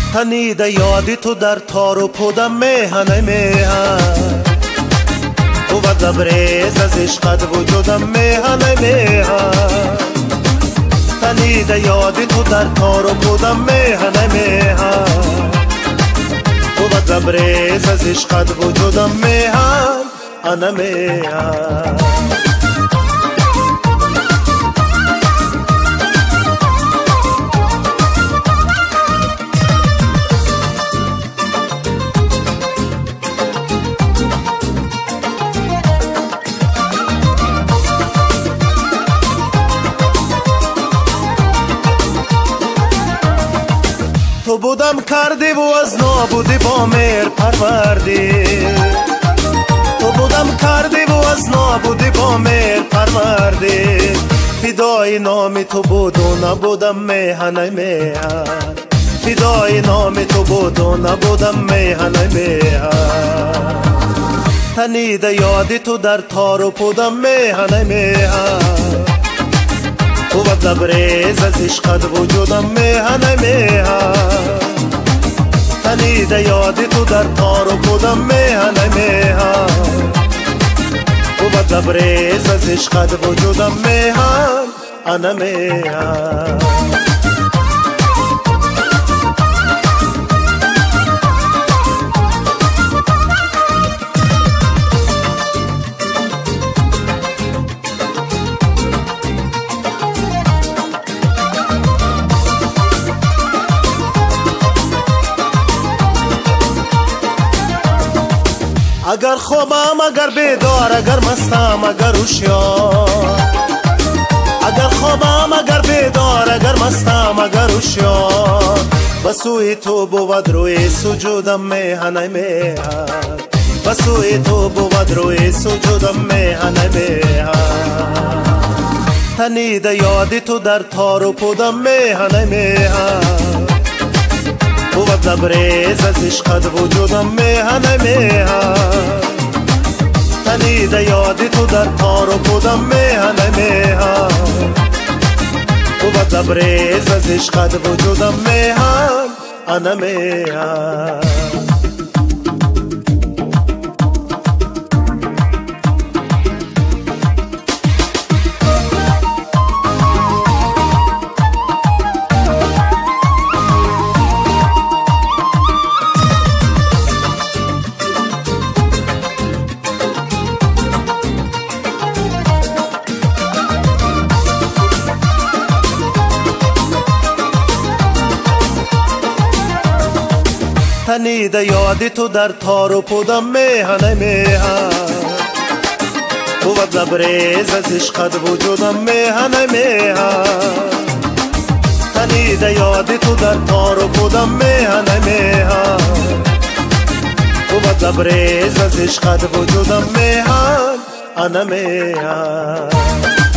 تنیده یادی تو در تار و پودم میهنه میهن و لبریز از عشقت وجودم میهنه میهن تنیده یادی تو در تار و پودم میهنه میهن و لبریز از عشقت وجودم میهن انا میهن تو بودم کردی و از نابودی با مهر پروردی تو بودم کردی و از نابودی با مهر پروردی فدای نام تو بود و نبودم میهنه میهن فدای نام تو بود و نبودم میهنه میهن تنیده یادی تو در تار و پودم میهنه میهن و لبریز از عشقت وجودم میهنه میهن تنیده یادی تو در تار و پودم میهنه میهن و لبریز از عشقت وجودم میهن انا میهن اگر خوابم اگر بیدار اگر مستم اگر هوشیار اگر خوابم اگر بیدار اگر مستم اگر هوشیار بسوی تو بود روی سجودم میهنه میهن بسوی تو بود روی سجودم میهنه میهن تنیده یادی تو در تار و پودم میهنه میهن و لبریز از عشقت وجودم میهنه میهن تنیده یادی تو در تار و پودم میهنه میهن و لبریز از عشقت وجودم میهن انا میهن تنیده یادی تو در تار و پودم میهنه میهن و لبریز از عشقت وجودم میهنه میهن تنیده یادی تو در تار و پودم میهنه میهن و لبریز از عشقت وجودم میهن انا میهن